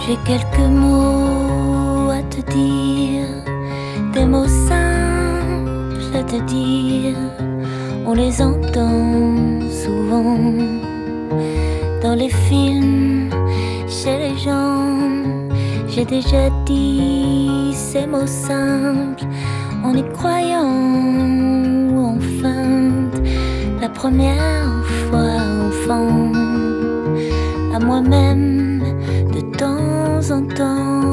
J'ai quelques mots à te dire, des mots simples à te dire. On les entend souvent dans les films, chez les gens. J'ai déjà dit ces mots simples en y croyant ou en feinte. La première fois enfant, à moi-même de temps en temps.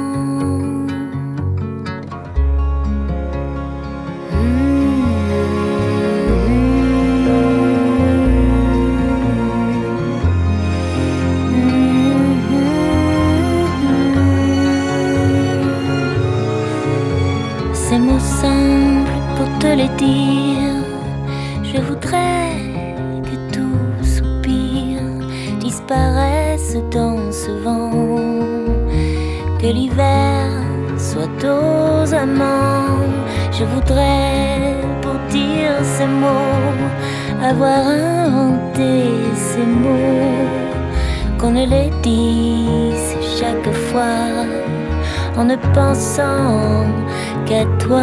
Ces mots simples pour te les dire, je voudrais que tout soupir disparaisse dans ce vent, que l'hiver soit aux amants. Je voudrais pour dire ces mots avoir inventé ces mots, qu'on ne les dise chaque fois en ne pensant qu'à toi.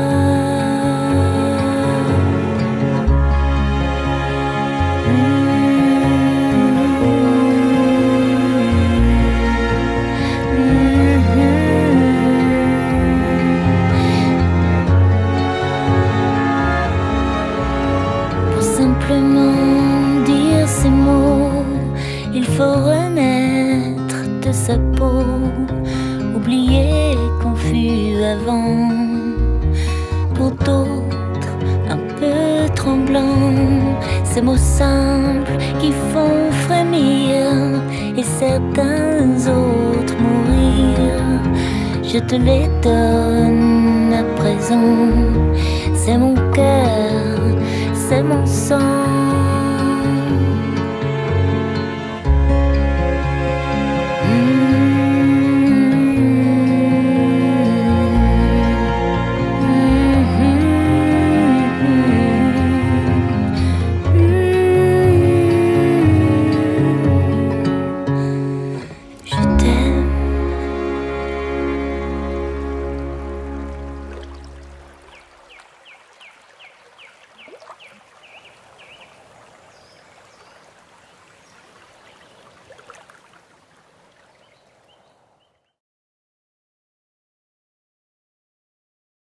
Pour simplement dire ces mots, il faut renaître de sa peau, oublier qu'on fut avant. Pour d'autres, un peu tremblants, ces mots simples qui font frémir et certains autres mourir. Je te les donne à présent, c'est mon cœur, c'est mon sang.